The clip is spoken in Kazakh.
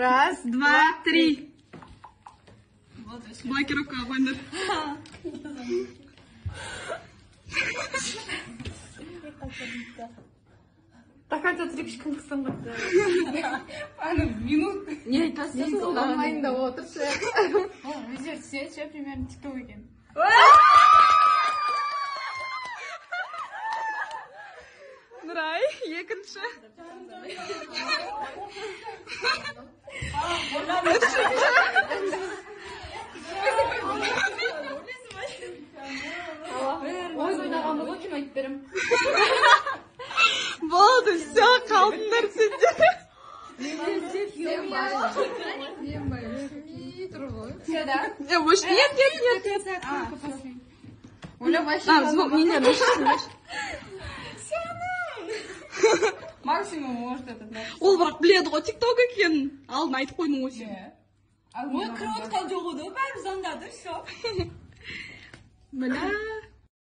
Раз, два, три. Блокировка обойдет. Так это трипчиком кысылды. Аны минут. Не айтасың, қолданмайын да отыршы. Видео все примерно тикток екен. Нұрай, екінші. Ой, ойнағанды ғой кім айттерім. Болды, все, қалдыңдар сендер. Все, да? Нет. Оля вообще... Не, Максимум может это. ол бірақ біледі ғой тикток екен. Алдын айтып қойдың ғой сен. Ой, кіріп отқан жоқ еді, бәрі заңдады, все. Бля.